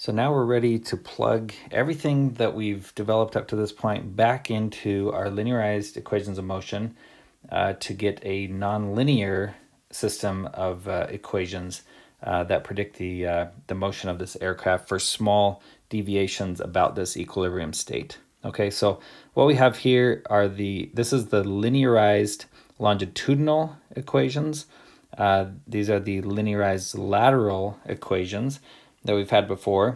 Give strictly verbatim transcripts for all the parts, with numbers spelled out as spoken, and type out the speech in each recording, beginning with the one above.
So now we're ready to plug everything that we've developed up to this point back into our linearized equations of motion uh, to get a nonlinear system of uh, equations uh, that predict the, uh, the motion of this aircraft for small deviations about this equilibrium state. Okay, so what we have here are the, this is the linearized longitudinal equations. Uh, these are the linearized lateral equations that we've had before.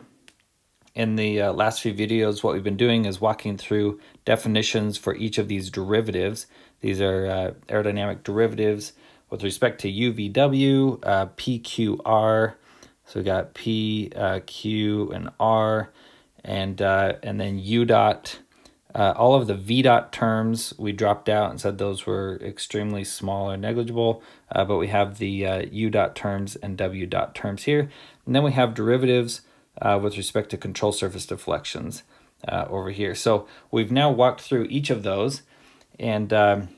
In the uh, last few videos, what we've been doing is walking through definitions for each of these derivatives. These are uh, aerodynamic derivatives with respect to U V W, uh, P Q R. So we got P, uh, Q, and R, and uh, and then U dot. Uh, all of the V dot terms we dropped out and said those were extremely small or negligible, uh, but we have the uh, U dot terms and W dot terms here. And then we have derivatives uh, with respect to control surface deflections uh, over here. So we've now walked through each of those, and um,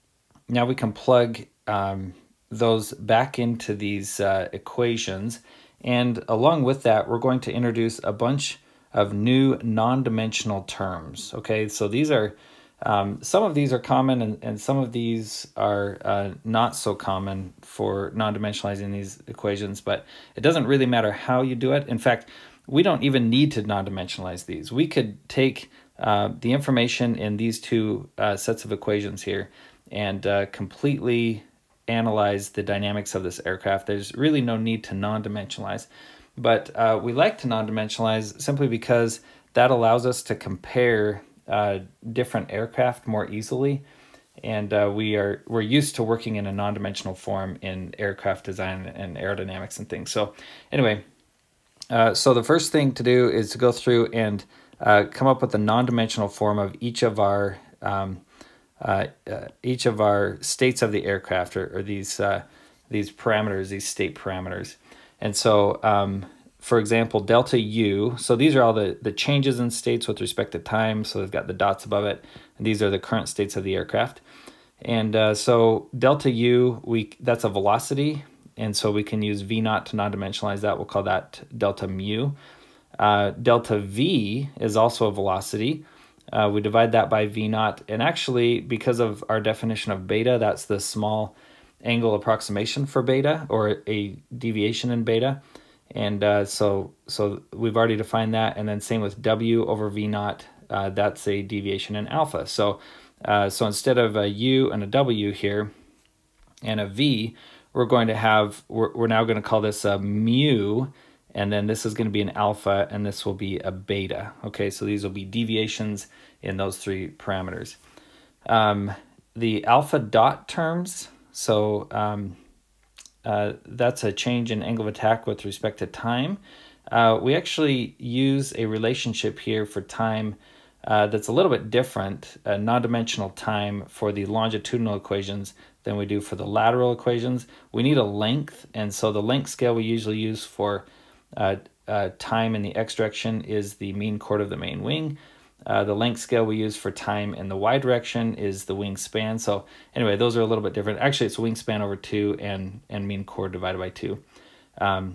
now we can plug um, those back into these uh, equations. And along with that, we're going to introduce a bunch of new non-dimensional terms. Okay, so these are, um, some of these are common and, and some of these are uh, not so common for non-dimensionalizing these equations, but it doesn't really matter how you do it. In fact, we don't even need to non-dimensionalize these. We could take uh, the information in these two uh, sets of equations here and uh, completely analyze the dynamics of this aircraft. There's really no need to non-dimensionalize. But uh, we like to non-dimensionalize simply because that allows us to compare uh, different aircraft more easily, and uh, we are we're used to working in a non-dimensional form in aircraft design and aerodynamics and things. So anyway, uh, so the first thing to do is to go through and uh, come up with a non-dimensional form of each of our um, uh, uh, each of our states of the aircraft, or, or these uh, these parameters, these state parameters. And so, um, for example, delta U, so these are all the, the changes in states with respect to time, so they've got the dots above it, and these are the current states of the aircraft. And uh, so delta U, we that's a velocity, and so we can use V naught to non-dimensionalize that. We'll call that delta mu. Uh, delta V is also a velocity. Uh, we divide that by V naught, and actually, because of our definition of beta, that's the small angle approximation for beta, or a deviation in beta. And uh, so so we've already defined that. And then same with W over V naught, uh, that's a deviation in alpha. So uh, so instead of a U and a W here and a V, we're going to have, we're, we're now going to call this a mu, and then this is going to be an alpha, and this will be a beta. Okay, so these will be deviations in those three parameters. Um, the alpha dot terms, so um, uh, that's a change in angle of attack with respect to time. Uh, we actually use a relationship here for time uh, that's a little bit different, a non-dimensional time for the longitudinal equations than we do for the lateral equations. We need a length, and so the length scale we usually use for uh, uh, time in the x direction is the mean chord of the main wing. Uh, the length scale we use for time in the y direction is the wingspan. So anyway, those are a little bit different. Actually, it's wingspan over two and, and mean chord divided by two. Um,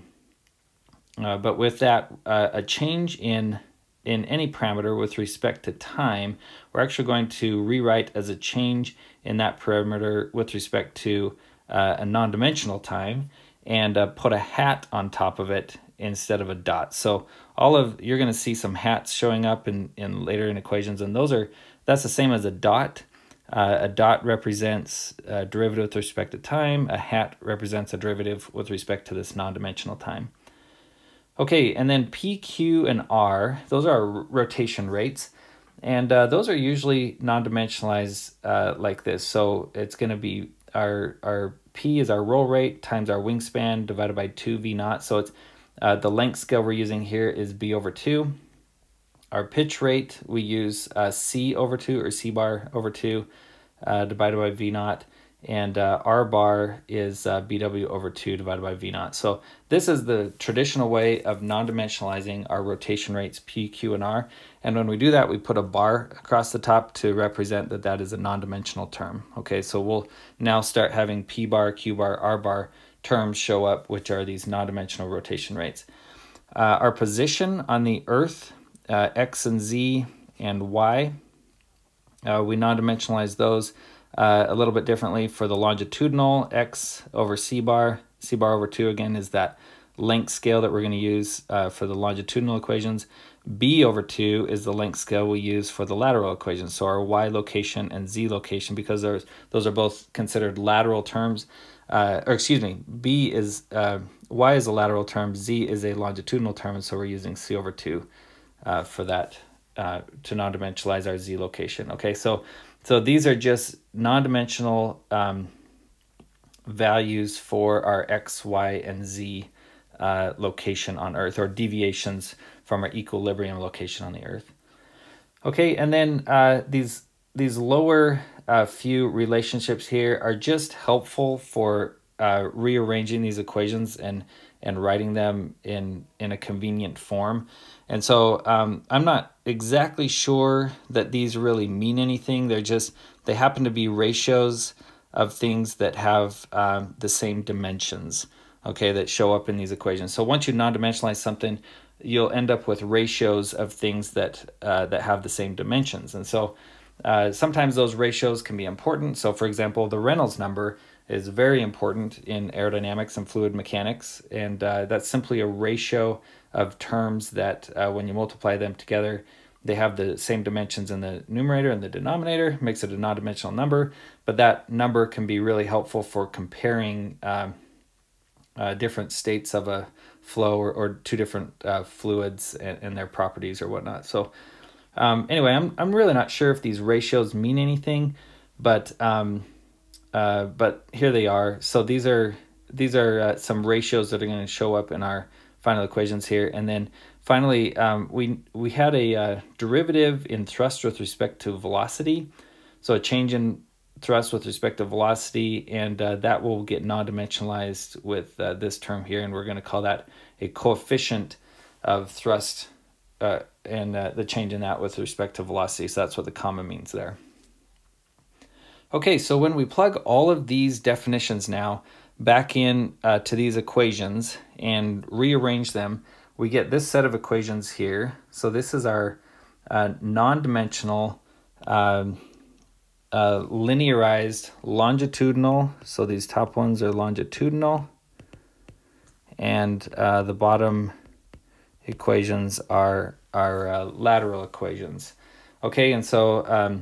uh, but with that, uh, a change in, in any parameter with respect to time, we're actually going to rewrite as a change in that parameter with respect to uh, a non-dimensional time, and uh, put a hat on top of it instead of a dot. So all of, you're going to see some hats showing up in, in later in equations, and those are, that's the same as a dot. Uh, a dot represents a derivative with respect to time. A hat represents a derivative with respect to this non-dimensional time. Okay, and then P, Q, and R, those are our rotation rates, and uh, those are usually non-dimensionalized uh, like this. So it's going to be our, our P is our roll rate times our wingspan divided by two V naught. So it's Uh, the length scale we're using here is B over two. Our pitch rate, we use uh, C over two, or C bar over two, uh, divided by V naught. And uh, R bar is uh, B W over two divided by V naught. So this is the traditional way of non-dimensionalizing our rotation rates P, Q, and R. And when we do that, we put a bar across the top to represent that that is a non-dimensional term. Okay, so we'll now start having P bar, Q bar, R bar terms show up, which are these non-dimensional rotation rates. Uh, our position on the Earth, uh, X and Z and Y, uh, we non-dimensionalize those uh, a little bit differently. For the longitudinal, X over C bar, C bar over two again is that length scale that we're going to use uh, for the longitudinal equations. B over two is the length scale we use for the lateral equations. So our Y location and Z location, because there's, those are both considered lateral terms, uh, or excuse me, B is, uh, Y is a lateral term, Z is a longitudinal term, and so we're using C over two uh, for that, uh, to non-dimensionalize our Z location. Okay, so, so these are just non-dimensional um, values for our X, Y, and Z uh, location on Earth, or deviations from our equilibrium location on the Earth. Okay, and then uh, these these lower uh, few relationships here are just helpful for uh, rearranging these equations and and writing them in in a convenient form. And so um, I'm not exactly sure that these really mean anything. They're just, they happen to be ratios of things that have um, the same dimensions, okay, that show up in these equations. So once you non-dimensionalize something, you'll end up with ratios of things that uh, that have the same dimensions. And so uh, sometimes those ratios can be important. So for example, the Reynolds number is very important in aerodynamics and fluid mechanics, and uh, that's simply a ratio of terms that uh, when you multiply them together, they have the same dimensions in the numerator and the denominator, makes it a non-dimensional number. But that number can be really helpful for comparing um, uh, different states of a flow, or, or two different uh, fluids and, and their properties or whatnot. So um, anyway, I'm, I'm really not sure if these ratios mean anything, but um, uh, but here they are. So these are these are uh, some ratios that are going to show up in our final equations here. And then finally, um, we we had a uh, derivative in thrust with respect to velocity. So a change in thrust with respect to velocity, and uh, that will get non-dimensionalized with uh, this term here, and we're going to call that a coefficient of thrust, uh, and uh, the change in that with respect to velocity. So that's what the comma means there. Okay, so when we plug all of these definitions now back in uh, to these equations and rearrange them, we get this set of equations here. So this is our uh, non-dimensional um, Uh, linearized longitudinal, so these top ones are longitudinal, and uh, the bottom equations are are uh, lateral equations. Okay, and so um,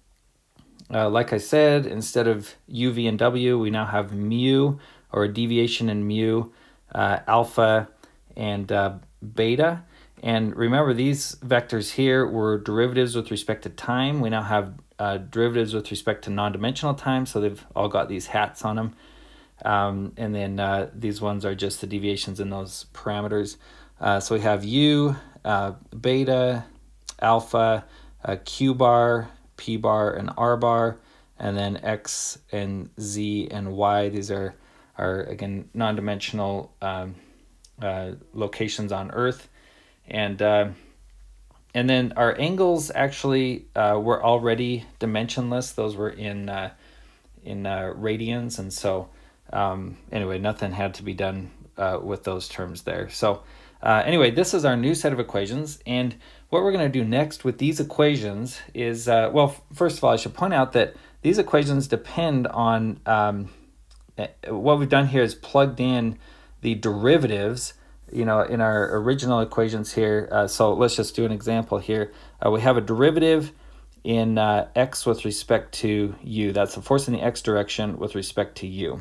uh, like I said, instead of u, v, and w, we now have mu, or a deviation in mu, uh, alpha, and uh, beta. And remember, these vectors here were derivatives with respect to time. We now have uh, derivatives with respect to non-dimensional time, so they've all got these hats on them. Um, and then uh, these ones are just the deviations in those parameters. Uh, so we have u, uh, beta, alpha, uh, q bar, p bar, and r bar, and then x and z and y. These are, are again, non-dimensional um, uh, locations on Earth. And uh, and then our angles actually uh, were already dimensionless. Those were in uh, in uh, radians, and so um, anyway, nothing had to be done uh, with those terms there. So uh, anyway, this is our new set of equations, and what we're going to do next with these equations is uh, well, first of all, I should point out that these equations depend on um, what we've done here is plugged in the derivatives, you know, in our original equations here. Uh, so let's just do an example here. Uh, we have a derivative in uh, x with respect to u. That's the force in the x direction with respect to u.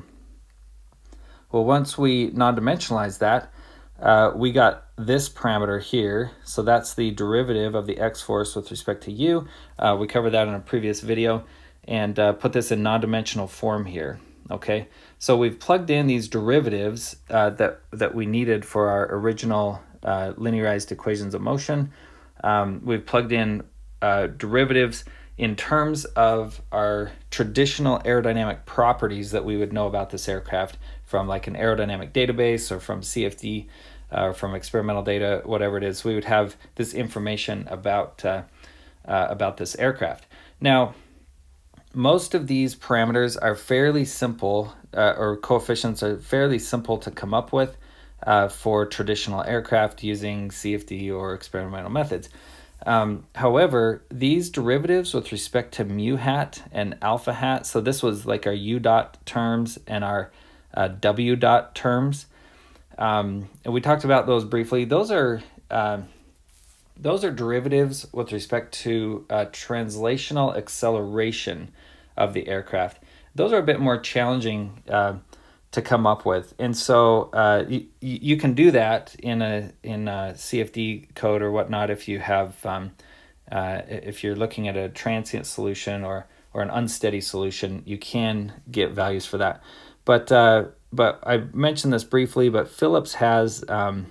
Well, once we non-dimensionalize that, uh, we got this parameter here. So that's the derivative of the x force with respect to u. Uh, we covered that in a previous video, and uh, put this in non-dimensional form here. Okay, so we've plugged in these derivatives uh, that, that we needed for our original uh, linearized equations of motion. Um, we've plugged in uh, derivatives in terms of our traditional aerodynamic properties that we would know about this aircraft from like an aerodynamic database, or from C F D, or uh, from experimental data, whatever it is. We would have this information about, uh, uh, about this aircraft. Now, most of these parameters are fairly simple, uh, or coefficients are fairly simple to come up with. uh, for traditional aircraft using C F D or experimental methods. Um, however, these derivatives with respect to mu hat and alpha hat, so this was like our u dot terms and our uh, w dot terms, um, and we talked about those briefly. Those are uh, those are derivatives with respect to uh, translational acceleration of the aircraft. Those are a bit more challenging uh, to come up with, and so uh, you, you can do that in a in a C F D code or whatnot if you have um, uh, if you're looking at a transient solution or or an unsteady solution. You can get values for that, but uh, but I mentioned this briefly. But Phillips has um,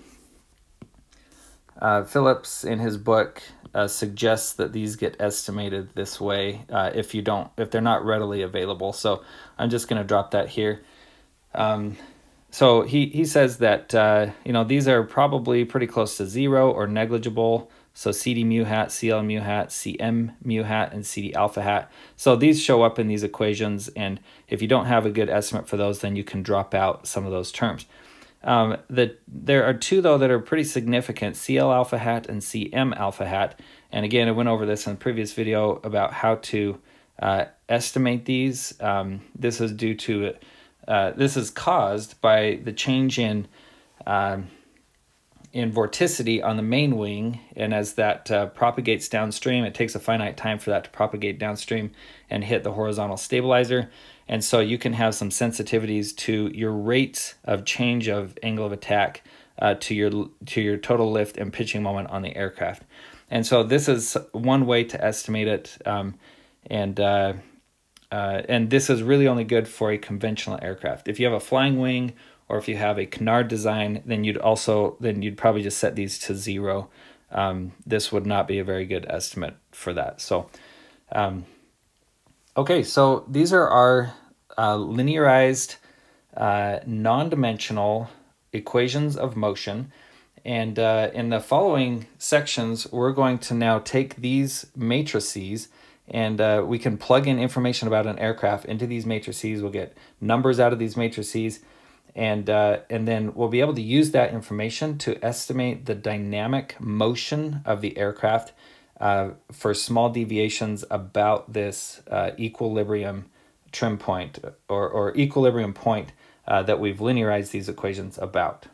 uh, Phillips in his book uh, suggests that these get estimated this way uh, if you don't if they're not readily available. So I'm just going to drop that here. Um, so he, he says that, uh, you know, these are probably pretty close to zero or negligible. So C D mu hat, C L mu hat, C M mu hat, and C D alpha hat. So these show up in these equations, and if you don't have a good estimate for those, then you can drop out some of those terms. Um, the, there are two, though, that are pretty significant, C L alpha hat and C M alpha hat. And again, I went over this in a previous video about how to uh, estimate these. Um, this is due to Uh, this is caused by the change in um, in vorticity on the main wing, and as that uh, propagates downstream, it takes a finite time for that to propagate downstream and hit the horizontal stabilizer. And so you can have some sensitivities to your rates of change of angle of attack uh, to your to your total lift and pitching moment on the aircraft. And so this is one way to estimate it, um, and uh, Uh, and this is really only good for a conventional aircraft. If you have a flying wing or if you have a canard design, then you'd also then you'd probably just set these to zero. Um, this would not be a very good estimate for that. So, um, okay, so these are our uh, linearized, uh, non-dimensional equations of motion. And uh, in the following sections, we're going to now take these matrices, and uh, we can plug in information about an aircraft into these matrices. We'll get numbers out of these matrices, and uh, and then we'll be able to use that information to estimate the dynamic motion of the aircraft uh, for small deviations about this uh, equilibrium trim point or, or equilibrium point uh, that we've linearized these equations about.